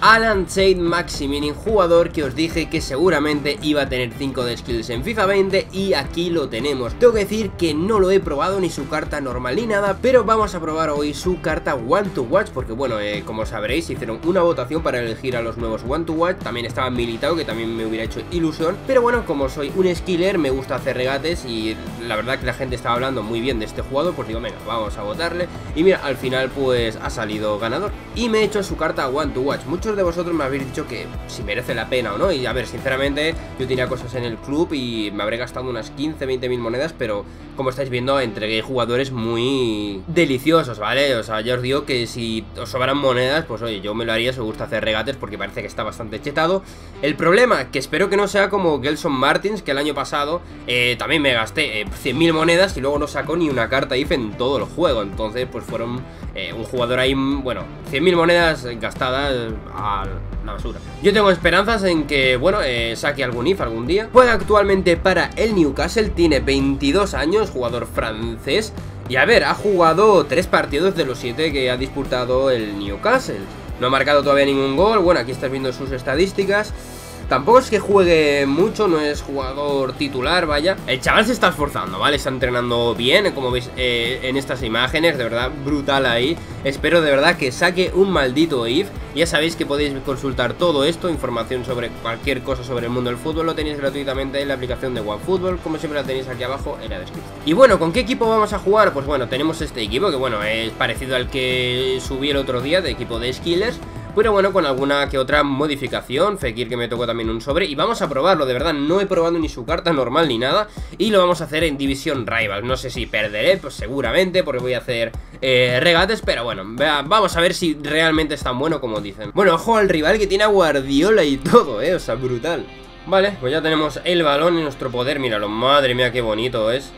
Alan Tate-McShane, jugador que os dije que seguramente iba a tener 5 de skills en FIFA 20 y aquí lo tenemos. Tengo que decir que no lo he probado ni su carta normal ni nada, pero vamos a probar hoy su carta One to Watch porque bueno, como sabréis hicieron una votación para elegir a los nuevos One to Watch, también estaba Militao que también me hubiera hecho ilusión, pero bueno, como soy un skiller me gusta hacer regates y la verdad que la gente estaba hablando muy bien de este jugador, pues digo, venga, vamos a votarle y mira, al final pues ha salido ganador y me he hecho su carta One to Watch. Muchos de vosotros me habéis dicho que si merece la pena o no, y a ver, sinceramente yo tenía cosas en el club y me habré gastado unas 15-20 mil monedas, pero como estáis viendo entregué jugadores muy deliciosos, ¿vale? O sea, ya os digo que si os sobran monedas, pues oye, yo me lo haría si os gusta hacer regates porque parece que está bastante chetado. El problema, que espero que no sea como Gelson Martins, que el año pasado también me gasté 100.000 monedas y luego no sacó ni una carta IF en todo el juego, entonces pues fueron un jugador ahí, bueno, 100.000 monedas gastadas a la basura. Yo tengo esperanzas en que, bueno, saque algún IF algún día. Juega actualmente para el Newcastle, tiene 22 años, jugador francés. Y a ver, ha jugado 3 partidos de los 7 que ha disputado el Newcastle. No ha marcado todavía ningún gol. Bueno, aquí estás viendo sus estadísticas. Tampoco es que juegue mucho, no es jugador titular, vaya. El chaval se está esforzando, ¿vale? Está entrenando bien, como veis en estas imágenes, de verdad, brutal ahí. Espero de verdad que saque un maldito IF. Ya sabéis que podéis consultar todo esto, información sobre cualquier cosa sobre el mundo del fútbol, lo tenéis gratuitamente en la aplicación de OneFootball, como siempre la tenéis aquí abajo en la descripción. Y bueno, ¿con qué equipo vamos a jugar? Pues bueno, tenemos este equipo que bueno, es parecido al que subí el otro día, de equipo de Skillers, pero bueno, con alguna que otra modificación. Fekir que me tocó también un sobre y vamos a probarlo, de verdad, no he probado ni su carta normal ni nada. Y lo vamos a hacer en División Rival, no sé si perderé, pues seguramente, porque voy a hacer regates, pero bueno, vamos a ver si realmente es tan bueno como dicen. Bueno, ojo al rival que tiene a Guardiola y todo, o sea, brutal. Vale, pues ya tenemos el balón en nuestro poder, míralo, madre mía, qué bonito es.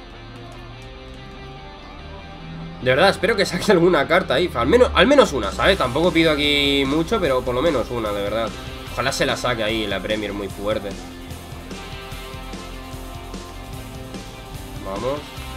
De verdad, espero que saque alguna carta ahí, al menos una, ¿sabes? Tampoco pido aquí mucho, pero por lo menos una, de verdad. Ojalá se la saque ahí la Premier muy fuerte. Vamos.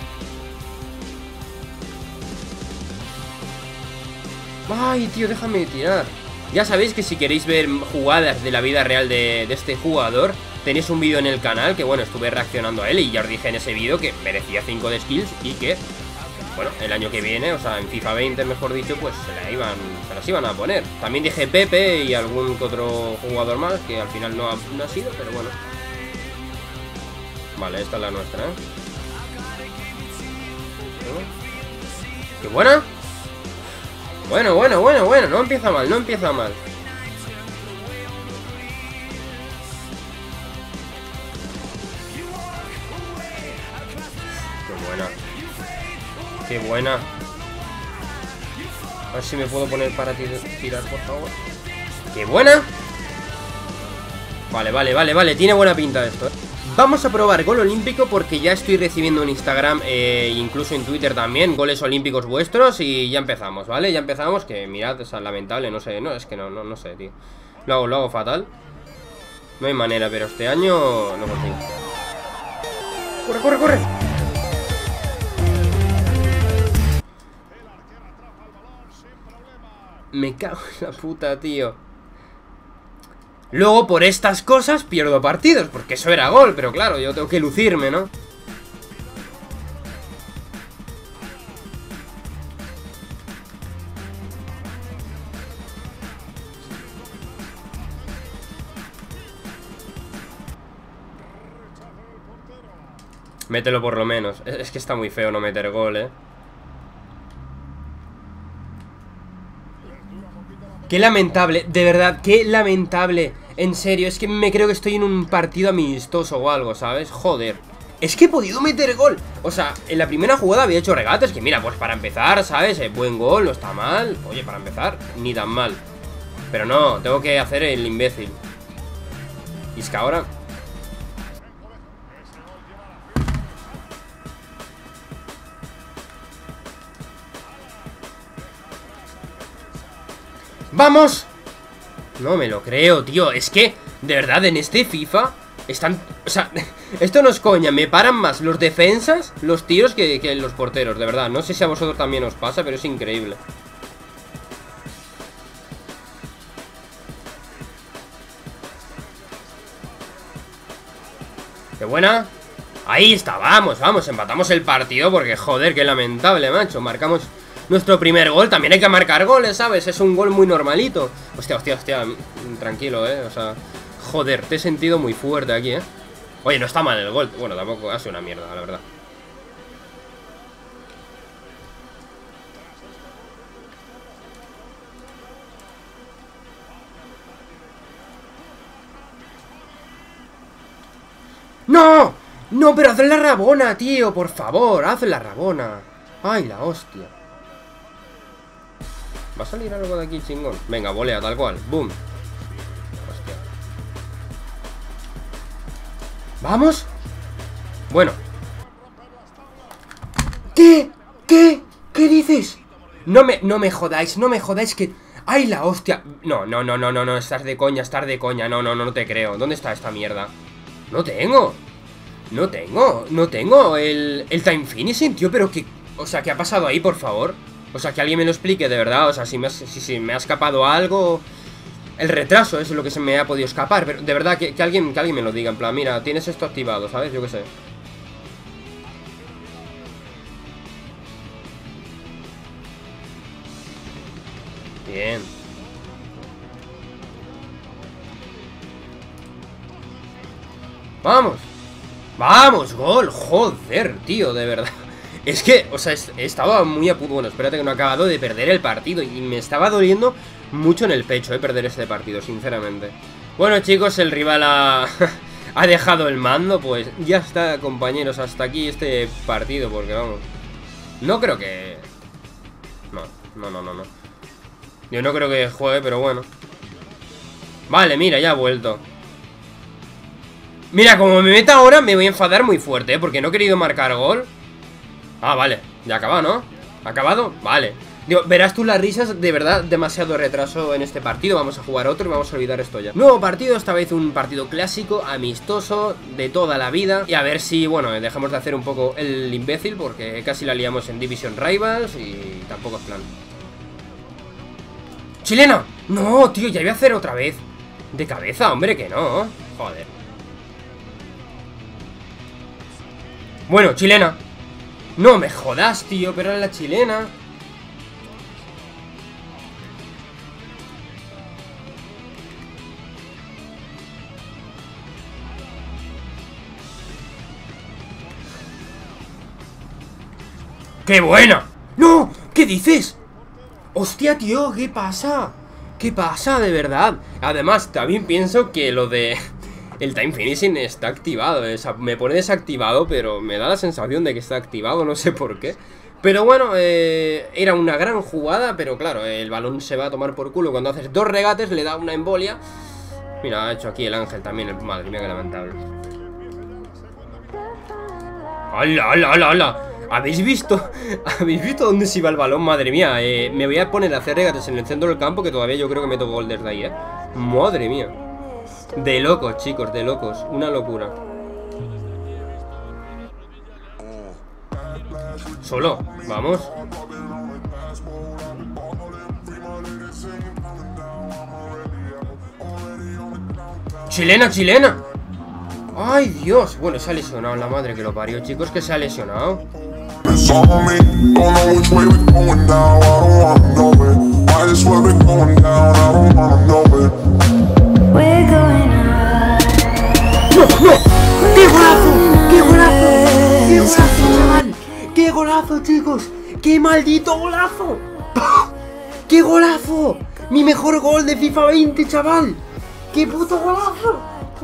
Ay, tío, déjame tirar. Ya sabéis que si queréis ver jugadas de la vida real de este jugador, tenéis un vídeo en el canal que, bueno, estuve reaccionando a él y ya os dije en ese vídeo que merecía 5 de skills y que, bueno, el año que viene, o sea, en FIFA 20, mejor dicho, pues se las iban a poner. También dije Pepe y algún otro jugador más, que al final no ha sido, pero bueno. Vale, esta es la nuestra, ¿eh? ¡Qué buena! Bueno, no empieza mal, no empieza mal. Qué buena. Qué buena. A ver si me puedo poner para tirar, por favor. ¡Qué buena! Vale, tiene buena pinta esto, ¿eh? Vamos a probar gol olímpico porque ya estoy recibiendo en Instagram incluso en Twitter también goles olímpicos vuestros y ya empezamos, ¿vale? Ya empezamos, que mirad, es lamentable, no sé, no, es que no sé, tío. Lo hago fatal. No hay manera, pero este año lo consigo. ¡Corre! Me cago en la puta, tío. Luego, por estas cosas, pierdo partidos, porque eso era gol, pero claro, yo tengo que lucirme, ¿no? Mételo por lo menos. Es que está muy feo no meter gol, ¿eh? Qué lamentable, de verdad, qué lamentable. En serio, es que me creo que estoy en un partido amistoso o algo, ¿sabes? Joder. Es que he podido meter gol. O sea, en la primera jugada había hecho regates, que mira, pues para empezar, ¿sabes? Buen gol, no está mal. Oye, para empezar, ni tan mal. Pero no, tengo que hacer el imbécil. Y es que ahora... ¡Vamos! No me lo creo, tío. Es que, de verdad, en este FIFA están... O sea, esto no es coña. Me paran más los defensas, los tiros que los porteros, de verdad. No sé si a vosotros también os pasa, pero es increíble. ¡Qué buena! Ahí está, vamos, vamos, empatamos el partido. Porque joder, qué lamentable, macho. Marcamos nuestro primer gol, también hay que marcar goles, ¿sabes? Es un gol muy normalito. Hostia, hostia, hostia, tranquilo, o sea, joder, te he sentido muy fuerte aquí, Oye, no está mal el gol. Bueno, tampoco hace una mierda, la verdad. ¡No! ¡No, pero haz la rabona, tío! Por favor, haz la rabona. ¡Ay, la hostia! ¿Va a salir algo de aquí, chingón? Venga, volea, tal cual. ¡Boom! Hostia. ¿Vamos? Bueno. ¿Qué? ¿Qué? ¿Qué dices? No me jodáis, no me jodáis que... ¡Ay, la hostia! No, estás de coña, no te creo. ¿Dónde está esta mierda? No tengo el time finishing, tío, pero que... O sea, ¿qué ha pasado ahí, por favor? O sea, que alguien me lo explique, de verdad. O sea, si me ha escapado algo... El retraso es lo que se me ha podido escapar. Pero de verdad, que alguien me lo diga. En plan, mira, tienes esto activado, ¿sabes? Yo qué sé. Bien. ¡Vamos! ¡Vamos! ¡Gol! ¡Joder, tío! De verdad. Es que, o sea, estaba muy a punto. Bueno, espérate que no he acabado de perder el partido. Y me estaba doliendo mucho en el pecho, perder este partido, sinceramente. Bueno, chicos, el rival ha dejado el mando. Pues ya está, compañeros. Hasta aquí este partido, porque vamos. No creo que... No. Yo no creo que juegue, pero bueno. Vale, mira, ya ha vuelto. Mira, como me meta ahora me voy a enfadar muy fuerte, porque no he querido marcar gol. Ah, vale, ya ha acabado, ¿no? ¿Ha acabado? Vale. Digo, verás tú las risas, de verdad, demasiado retraso en este partido. Vamos a jugar otro y vamos a olvidar esto ya. Nuevo partido, esta vez un partido clásico, amistoso, de toda la vida. Y a ver si, bueno, dejamos de hacer un poco el imbécil, porque casi la liamos en Division Rivals y tampoco es plan. ¡Chilena! No, tío, ya voy a hacer otra vez. De cabeza, hombre, que no. Joder. Bueno, chilena. No me jodas, tío, pero era la chilena. ¡Qué buena! ¡No! ¿Qué dices? Hostia, tío, ¿qué pasa? ¿Qué pasa, de verdad? Además, también pienso que lo de... El time finishing está activado, me pone desactivado, pero me da la sensación de que está activado, no sé por qué. Pero bueno, era una gran jugada, pero claro, el balón se va a tomar por culo. Cuando haces dos regates le da una embolia. Mira, ha hecho aquí el ángel también, madre mía, qué lamentable. ¡Hala, hala, hala, hala! ¿Habéis visto? ¿Habéis visto dónde se iba el balón? Madre mía, me voy a poner a hacer regates en el centro del campo, que todavía yo creo que meto gol desde ahí, Madre mía. De locos, chicos, de locos. Una locura. Solo, vamos. ¡Chilena, chilena! ¡Ay, Dios! Bueno, se ha lesionado, la madre que lo parió, chicos, que se ha lesionado. ¡No, no! ¡Qué golazo! ¡Qué golazo! ¡Qué golazo, chaval! ¡Qué golazo, chicos! ¡Qué maldito golazo! ¡Qué golazo! ¡Mi mejor gol de FIFA 20, chaval! ¡Qué puto golazo!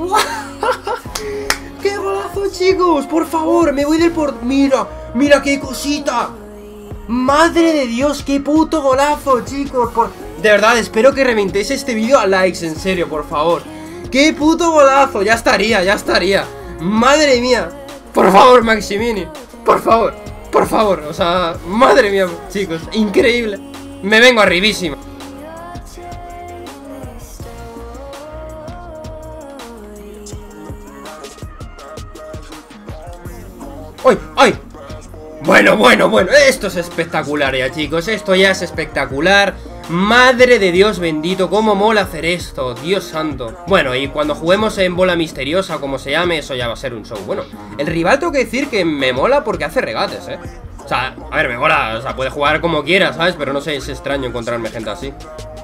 ¡Qué golazo, chicos! Por favor, me voy del por... ¡Mira! ¡Mira qué cosita! ¡Madre de Dios! ¡Qué puto golazo, chicos! De verdad, espero que reventéis este vídeo a likes, en serio, por favor. ¡Qué puto golazo! Ya estaría, ya estaría. ¡Madre mía! Por favor, Maximini. Por favor, o sea, madre mía, chicos, increíble. Me vengo arribísima. ¡Ay! ¡Ay! Bueno, esto es espectacular ya, chicos. Esto ya es espectacular. Madre de Dios bendito, cómo mola hacer esto, Dios santo. Bueno, y cuando juguemos en bola misteriosa, como se llame, eso ya va a ser un show. Bueno, el rival tengo que decir que me mola porque hace regates, O sea, a ver, me mola, o sea, puede jugar como quiera, ¿sabes? Pero no sé, es extraño encontrarme gente así.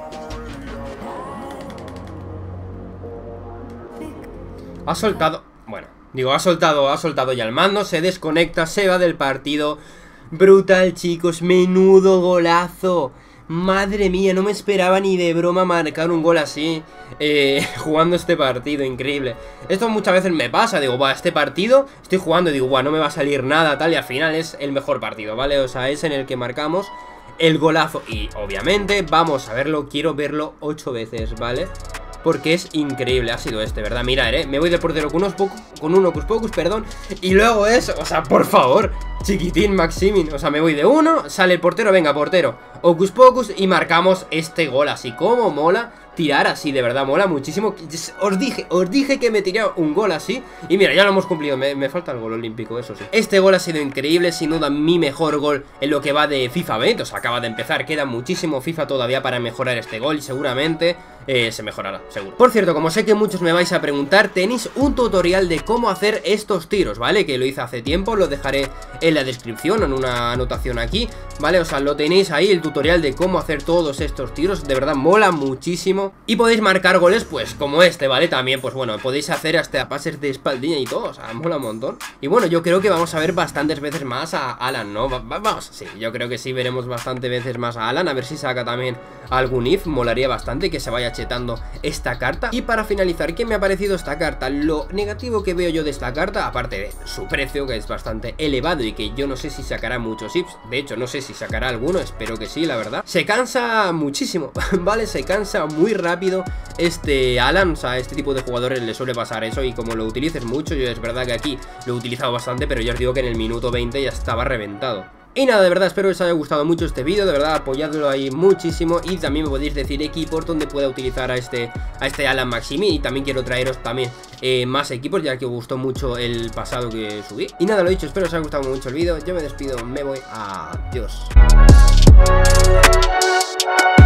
Ha soltado, bueno, digo, ha soltado ya el mando, se desconecta, se va del partido. Brutal, chicos, menudo golazo. Madre mía, no me esperaba ni de broma marcar un gol así jugando este partido, increíble. Esto muchas veces me pasa, digo, va, este partido estoy jugando y digo, no me va a salir nada, tal, y al final es el mejor partido, ¿vale? O sea, es en el que marcamos el golazo. Y obviamente vamos a verlo, quiero verlo 8 veces, ¿vale? Porque es increíble, ha sido este, ¿verdad? Mirad, me voy de portero con un Hocus Pocus, perdón. Y luego es, o sea, por favor, chiquitín Maximin, o sea, me voy de uno, sale el portero, venga, portero, Hocus Pocus y marcamos este gol. Así como mola tirar así, de verdad, mola muchísimo. Os dije que me tiré un gol así. Y mira, ya lo hemos cumplido, me falta el gol olímpico, eso sí. Este gol ha sido increíble, sin duda mi mejor gol en lo que va de FIFA 20. O sea, acaba de empezar, queda muchísimo FIFA todavía para mejorar este gol. Y seguramente se mejorará, seguro. Por cierto, como sé que muchos me vais a preguntar, tenéis un tutorial de cómo hacer estos tiros, ¿vale? Que lo hice hace tiempo, lo dejaré en la descripción, en una anotación aquí, ¿vale? O sea, lo tenéis ahí, el tutorial de cómo hacer todos estos tiros. De verdad, mola muchísimo. Y podéis marcar goles, pues, como este, ¿vale? También, pues bueno, podéis hacer hasta pases de espaldilla y todo, o sea, mola un montón. Y bueno, yo creo que vamos a ver bastantes veces más a Alan, ¿no? Vamos, sí, yo creo que sí, veremos bastantes veces más a Alan. A ver si saca también algún if, molaría bastante que se vaya chetando esta carta. Y para finalizar, ¿qué me ha parecido esta carta? Lo negativo que veo yo de esta carta, aparte de su precio, que es bastante elevado y que yo no sé si sacará muchos ifs, de hecho no sé si sacará alguno, espero que sí, la verdad. Se cansa muchísimo, ¿vale? Se cansa muy rápido este Alan, o sea, este tipo de jugadores le suele pasar eso. Y como lo utilices mucho, yo es verdad que aquí lo he utilizado bastante, pero ya os digo que en el minuto 20 ya estaba reventado. Y nada, de verdad, espero que os haya gustado mucho este vídeo, de verdad, apoyadlo ahí muchísimo. Y también me podéis decir equipos donde pueda utilizar a este Alan Maximin. Y también quiero traeros también más equipos, ya que os gustó mucho el pasado que subí. Y nada, lo dicho, espero que os haya gustado mucho el vídeo. Yo me despido, me voy, adiós.